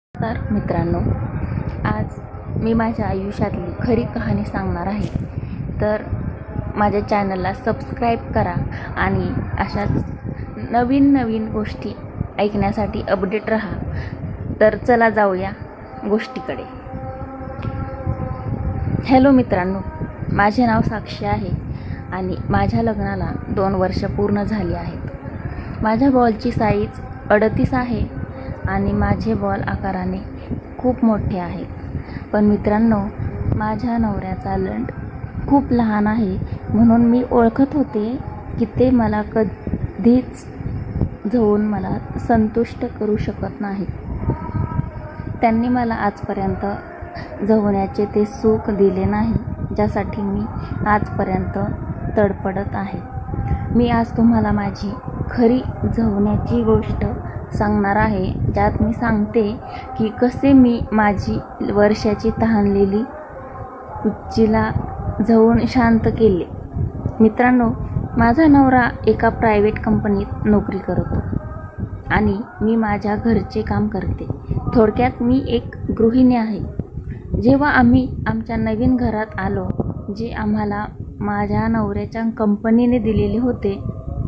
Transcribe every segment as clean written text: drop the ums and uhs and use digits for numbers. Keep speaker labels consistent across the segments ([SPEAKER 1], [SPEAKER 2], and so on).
[SPEAKER 1] नमस्कार मित्रांनो, आज मी माझ्या आयुष्यातली खरी कहाणी सांगणार आहे. तर माझ्या चॅनलला सबस्क्राईब करा आणि अशाच नवीन गोष्टी ऐकण्यासाठी अपडेट राहा. तर चला जाऊया गोष्टीकडे. हॅलो मित्रांनो, माझे नाव साक्षी आहे आणि माझ्या लग्नाला 2 वर्ष पूर्ण झाली आहेत. माझ्या बॉलची साईज 38 आहे आणि माझे बॉल आकाराने खूप मोठे आहेत. पण मित्रांनो, माझ्या नवऱ्याचा लंड खूप लहान आहे, म्हणून मी ओळखत होते की ते मला कधीच जाऊन मला संतुष्ट करू शकत नाही. त्यांनी मला आजपर्यंत जगण्याचे ते सुख दिले नाही, ज्यासाठी मी आजपर्यंत तडफडत आहे. मी आज तुम्हाला माझी खरी जगण्याची गोष्ट सांगणार आहे, ज्यात मी सांगते की कसे मी माझी वर्षाची तहानलेली इच्छेला जाऊन शांत केले. मित्रांनो, माझा नवरा एका प्रायव्हेट कंपनीत नोकरी करतो आणि मी माझ्या घरचे काम करते. थोडक्यात मी एक गृहिणी आहे. जेव्हा आम्ही आमच्या नवीन घरात आलो, जे आम्हाला माझ्या नवऱ्याच्या कंपनीने दिलेले होते,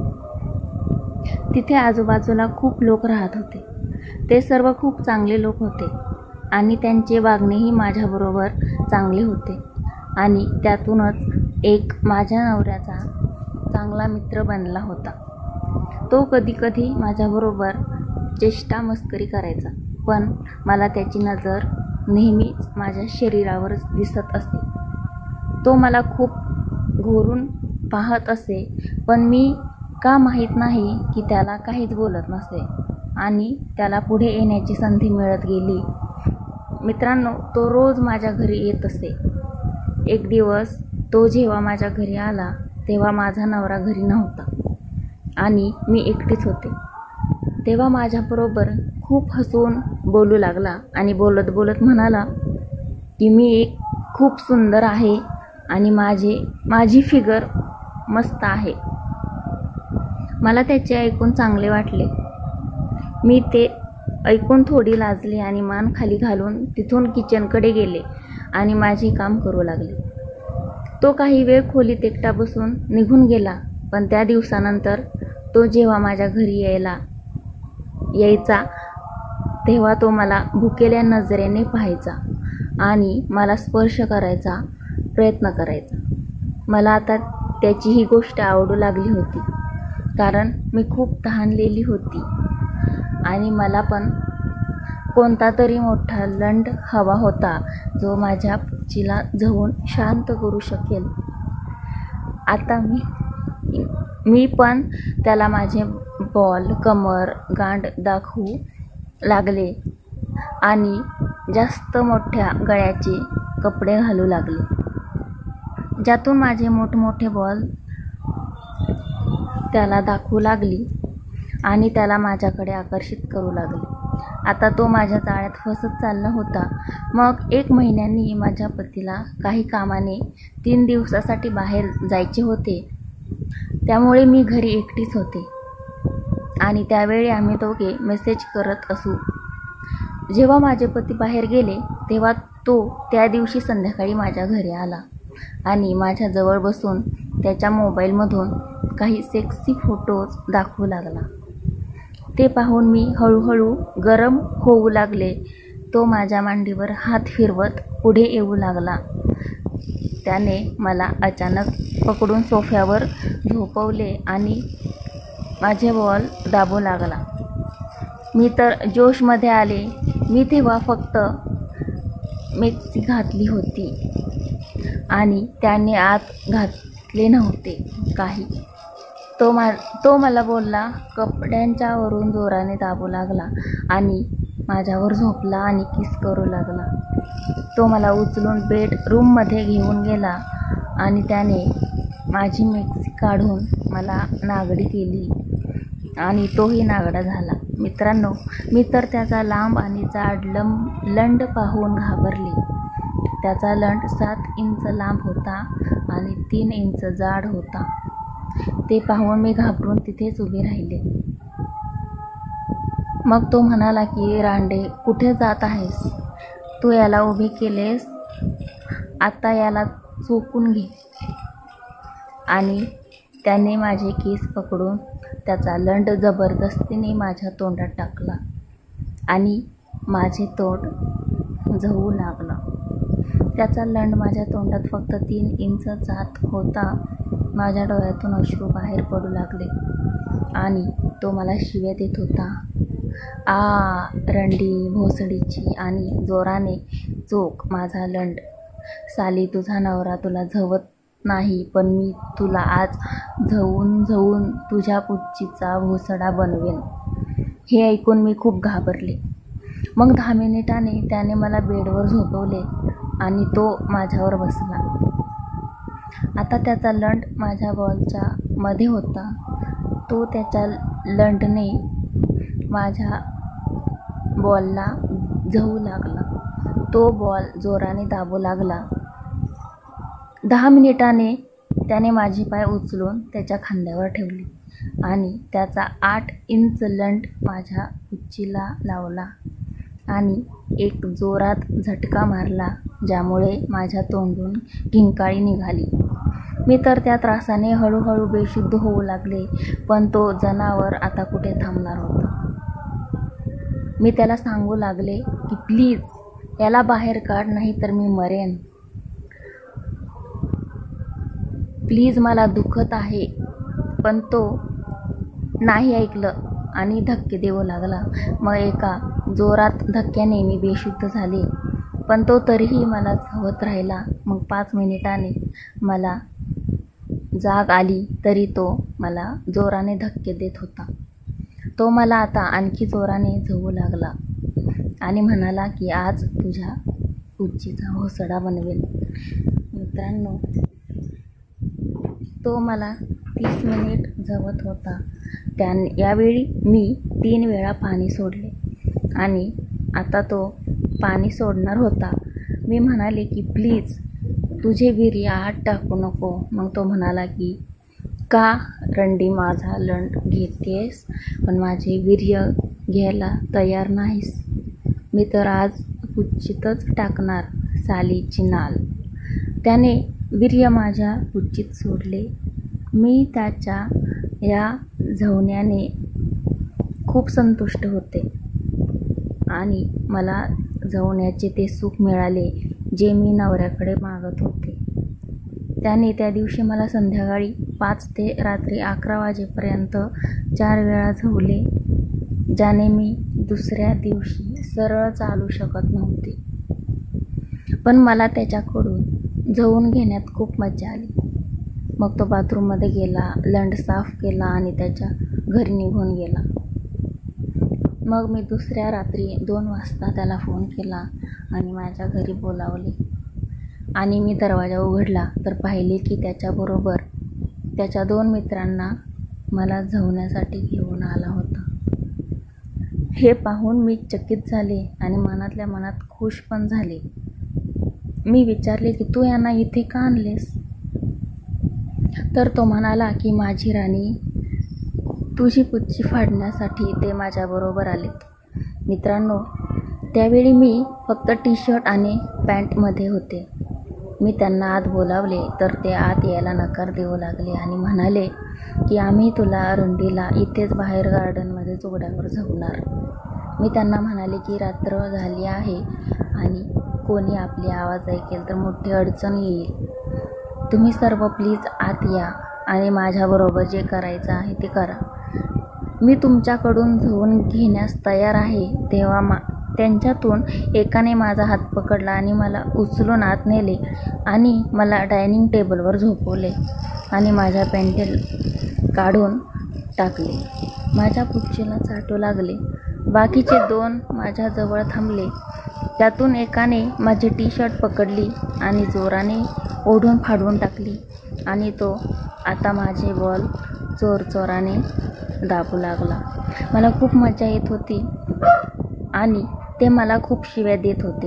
[SPEAKER 1] तिथे आजूबाजूला खूप लोक राहत होते. ते सर्व खूप चांगले लोक होते आणि त्यांचे वागणेही माझ्याबरोबर चांगले होते. आणि त्यातूनच एक माझ्या नवऱ्याचा चांगला मित्र बनला होता. तो कधी माझ्याबरोबर चेष्टा मस्करी करायचा, पण मला त्याची नजर नेहमीच माझ्या शरीरावरच दिसत असे. तो मला खूप घोरून पाहत असे, पण मी का माहीत नाही की त्याला काहीच बोलत नसे आणि त्याला पुढे येण्याची संधी मिळत गेली. मित्रांनो, तो रोज माझ्या घरी येत असे. एक दिवस तो जेव्हा माझ्या घरी आला, तेव्हा माझा नवरा घरी नव्हता आणि मी एकटीच होते. तेव्हा माझ्याबरोबर खूप हसून बोलू लागला आणि बोलत म्हणाला की मी एक खूप सुंदर आहे आणि माझी फिगर मस्त आहे. मला त्याचे ऐकून चांगले वाटले. मी ते ऐकून थोडी लाजले आणि मान खाली घालून तिथून किचनकडे गेले आणि माझे काम करू लागले. तो काही वेळ खोलीत एकटा बसून निघून गेला. पण त्या दिवसानंतर तो जेव्हा माझ्या घरी यायचा, तेव्हा तो मला भुकेल्या नजरेने पाहायचा आणि मला स्पर्श करायचा प्रयत्न करायचा. मला आता त्याची ही गोष्ट आवडू लागली होती, कारण मी खूप तहानलेली होती आणि मला पण कोणता तरी मोठा लंड हवा होता, जो माझ्या इच्छेला जाऊन शांत करू शकेल. आता मी पण त्याला माझे बॉल, कमर, गांड दाखवू लागले आणि जास्त मोठ्या गळ्याचे कपडे घालू लागले, ज्यातून माझे मोठमोठे बॉल त्याला दाखवू लागली आणि त्याला माझ्याकडे आकर्षित करू लागले. आता तो माझ्या जाळ्यात फसत चालला होता. मग 1 महिन्यांनी माझ्या पतीला काही कामाने 3 दिवसासाठी बाहेर जायचे होते, त्यामुळे मी घरी एकटीच होते आणि त्यावेळी आम्ही दोघे मेसेज करत असू. जेव्हा माझे पती बाहेर गेले, तेव्हा तो त्या दिवशी संध्याकाळी माझ्या घरी आला आणि माझ्याजवळ बसून त्याच्या मोबाईलमधून काही सेक्सी फोटोज दाखवू लागला. ते पाहून मी हळूहळू गरम होऊ लागले. तो माझ्या मांडीवर हात फिरवत पुढे येऊ लागला. त्याने मला अचानक पकडून सोफ्यावर झोपवले आणि माझे बॉल दाबू लागला. मी तर जोशमध्ये आले. मी तेव्हा फक्त मॅक्सी घातली होती आणि त्याने आत घातले नव्हते काही. तो मला बोलला, कपड्यांच्या वरून जोराने दाबू लागला आणि माझ्यावर झोपला आणि किस करू लागला. तो मला उचलून बेडरूममध्ये घेऊन गेला आणि त्याने माझी मॅक्सी काढून मला नागडी केली आणि तोही नागडा झाला. मित्रांनो, मी तर त्याचा लांब आणि जाड लंड पाहून घाबरले. त्याचा लंड 7 इंच लांब होता आणि 3 इंच जाड होता. ते पाहून मी घाबरून तिथेच उभे राहिले. मग तो म्हणाला की रांडे, कुठे जात आहेस? तू याला उभे केलेस, आता याला चोपून घे. आणि त्याने माझे केस पकडून त्याचा लंड जबरदस्तीने माझ्या तोंडात टाकला आणि माझे तोंड जळू लागलं. त्याचा लंड माझ्या तोंडात फक्त 3 इंच जात होता. माझ्या डोळ्यातून अश्रू बाहेर पडू लागले आणि तो मला शिव्या देत होता. रंडी भोसडीची, आणि जोराने चोख माझा लंड. साली, तुझा नवरा तुला झवत नाही, पण मी तुला आज झवून तुझ्या पुच्चीचा भोसडा बनवेन. हे ऐकून मी खूप घाबरले. मग 10 मिनिटांनी त्याने मला बेडवर झोपवले आणि तो माझ्यावर बसला. आता त्याचा लंड माझ्या बॉलच्या मध्ये होता. तो त्याच्या लंडने माझ्या बॉलला झवू लागला. तो बॉल जोराने दाबू लागला. 10 मिनिटांनी त्याने माझे पाय उचलून त्याच्या खांद्यावर ठेवले आणि त्याचा 8 इंच लंड माझ्या पुच्चीला लावला आणि एक जोरात झटका मारला, ज्यामुळे माझ्या तोंडून किंकाळी निघाली. मी तर त्या त्रासाने हळूहळू बेशुद्ध होऊ लागले, पण तो जनावर आता कुठे थांबणार होता. मी त्याला सांगू लागले की प्लीज याला बाहेर काढ, नाही तर मी मरेन. प्लीज, मला दुखत आहे. पण तो नाही ऐकलं आणि धक्के देऊ लागला. मग एका जोरात धक्क्याने मी बेशुद्ध झाले, पण तो तरीही मला झवत राहिला. मग 5 मिनिटांनी मला जाग आली तरी तो मला जोराने धक्के देत होता. तो मला आता आणखी जोराने झवू लागला आणि म्हणाला की आज तुझ्या पुच्चीचा भोसडा बनवेल. मित्रांनो, तो मला 30 मिनिट झवत होता. यावेळी मी 3 वेळा पाणी सोडले आणि आता तो पाणी सोडणार होता. मी म्हणाले की प्लीज, तुझे वीर्य आत टाकू नको. मग तो म्हणाला की का रंडी, माझा लंड घेतेस पण माझे वीर्य घ्यायला तयार नाहीस? मी तर आज पुच्चीतच टाकणार, सालीची नाल. त्याने वीर्य माझ्या पुच्चीत सोडले. मी त्याच्या या झवण्याने खूप संतुष्ट होते आणि मला झवण्याचे ते सुख मिळाले जे मी नवऱ्याकडे मागत होते. त्याने त्या दिवशी मला संध्याकाळी 5 ते रात्री 11 वाजेपर्यंत 4 वेळा झवले, ज्याने मी दुसऱ्या दिवशी सरळ चालू शकत नव्हते. पण मला त्याच्याकडून झवून घेण्यात खूप मजा आली. मग तो बाथरूममध्ये गेला, लंड साफ केला आणि त्याच्या घरी निघून गेला. मग मी दुसऱ्या रात्री 2 वाजता त्याला फोन केला आणि माझ्या घरी बोलावले आणि मी दरवाजा उघडला तर पाहिले की त्याच्याबरोबर त्याच्या 2 मित्रांना मला झवण्यासाठी घेऊन आला होता. हे पाहून मी चकित झाले आणि मनातल्या मनात खुश पण झाले. मी विचारले की तू यांना इथे का आणलेस? तर तो म्हणाला की माझी राणी, तुझी पुच्ची फाडण्यासाठी ते माझ्याबरोबर आलेत. मित्रांनो, त्यावेळी मी फक्त टी-शर्ट आणि पॅन्टमध्ये होते. मी त्यांना आत बोलावले तर ते आत यायला नकार देऊ लागले आणि म्हणाले की आम्ही तुला रंडीला इथेच बाहेर गार्डनमध्ये जोड्यावर झवणार. मी त्यांना म्हणाले की रात्र झाली आहे आणि कोणी आपली आवाज ऐकेल तर मोठी अडचण येईल. तुम्ही सर्व प्लीज आत या आणि माझ्याबरोबर जे करायचं आहे ते करा. मी तुमच्याकडून झवून घेण्यास तयार आहे. तेव्हा त्यांच्यातून एकाने माझा हात पकडला आणि मला उचलून आत नेले आणि मला डायनिंग टेबलवर झोपवले आणि माझ्या पॅन्टेल काढून टाकले. माझ्या पुच्चीला चाटू लागले. बाकीचे 2 माझ्याजवळ थांबले. त्यातून एकाने माझी टी-शर्ट पकडली आणि जोराने ओढून फाडून टाकली आणि तो आता माझे बॉल चोराने दाबू लागला. मला खूप मजा येत होती आणि ते मला खूप शिव्या देत होते.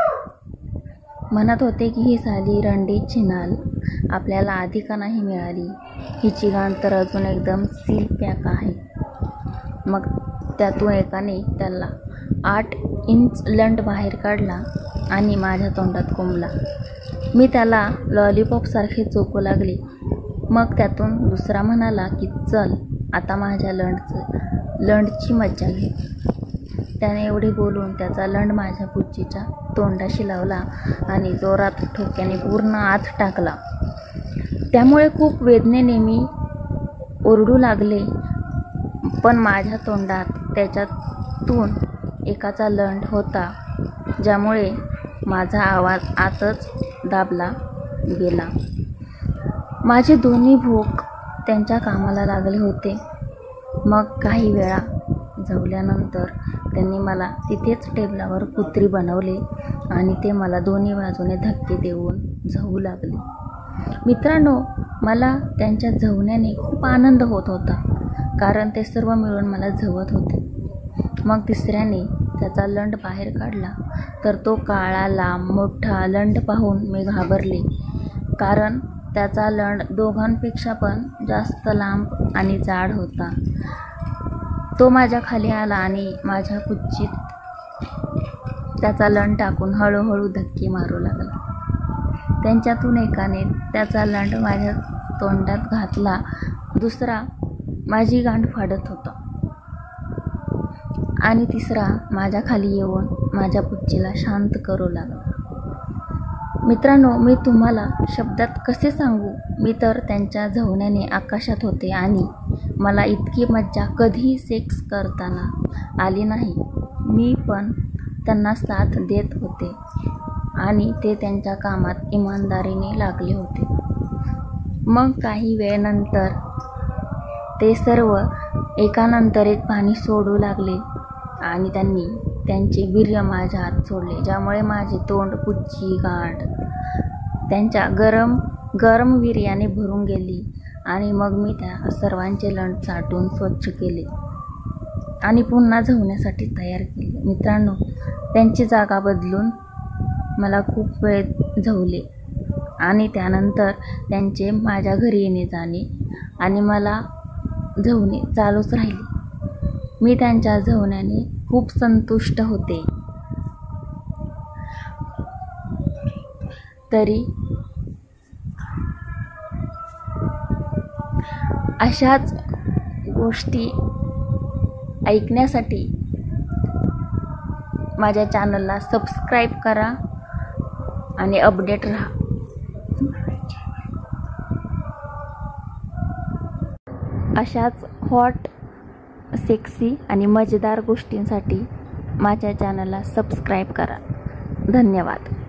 [SPEAKER 1] म्हणत होते की ही साली रंडीची नाल आपल्याला आधी का नाही मिळाली? हिची गाण तर अजून एकदम सील पॅक आहे. मग त्यातून एकाने त्याला 8 इंच लंड बाहेर काढला आणि माझ्या तोंडात कोंबला. मी त्याला लॉलीपॉपसारखे चोखू लागले. मग त्यातून दुसरा म्हणाला की चल आता माझ्या लंडची मज्जा घे. त्याने एवढे बोलून त्याचा लंड माझ्या पुच्चीच्या तोंडाशी लावला आणि जोरात ठोक्याने पूर्ण आत टाकला. त्यामुळे खूप वेदनेने मी ओरडू लागले, पण माझ्या तोंडात त्याच्यातून एकाचा लंड होता, ज्यामुळे माझा आवाज आतच दाबला गेला. माझे दोन्ही भोक त्यांच्या कामाला लागले होते. मग काही वेळा झवल्यानंतर त्यांनी मला तिथेच टेबलावर कुत्री बनवले आणि ते मला दोन्ही बाजूने धक्के देऊन झवू लागले. मित्रांनो, मला त्यांच्या झवण्याने खूप आनंद होत होता, कारण ते सर्व मिळून मला झवत होते. मग तिसऱ्याने त्याचा लंड बाहेर काढला, तर तो काळा लांब मोठा लंड पाहून मी घाबरले, कारण त्याचा लंड दोघांपेक्षा पण जास्त लांब आणि जाड होता. तो माझ्या खाली आला आणि माझ्या कुच्चीत त्याचा लंड टाकून हळूहळू धक्के मारू लागला. त्यांच्यातून एकाने त्याचा लंड माझ्या तोंडात घातला, दुसरा माझी गांड फाडत होता आणि तिसरा माझ्या खाली येऊन माझ्या पुच्चीला शांत करू लागला. मित्रांनो, मी तुम्हाला शब्दात कसे सांगू, मी तर त्यांच्या झवण्याने आकाशात होते आणि मला इतकी मज्जा कधीही सेक्स करताना आली नाही. मी पण त्यांना साथ देत होते आणि ते त्यांच्या कामात इमानदारीने लागले होते. मग काही वेळेनंतर ते सर्व एकानंतर एक पाणी सोडू लागले आणि त्यांनी त्यांचे वीर्य माझ्या हात सोडले, ज्यामुळे माझे तोंड, पुच्ची, गांड त्यांच्या गरम वीर्याने भरून गेली. आणि मग मी त्या सर्वांचे लंड चाटून स्वच्छ केले आणि पुन्हा झवण्यासाठी तयार केले. मित्रांनो, त्यांची जागा बदलून मला खूप वेळ झवले आणि त्यानंतर त्यांचे माझ्या घरी येणे जाणे आणि मला झवणे चालूच राहिले. मी त्यांच्या झवण्याने खूप संतुष्ट होते. तरी अशाच गोष्टी ऐकण्यासाठी माझ्या चॅनलला सबस्क्राईब करा आणि अपडेट राहा. अशाच हॉट, सेक्सी आणि मजेदार गोष्टींसाठी माझ्या चॅनलला सबस्क्राईब करा. धन्यवाद.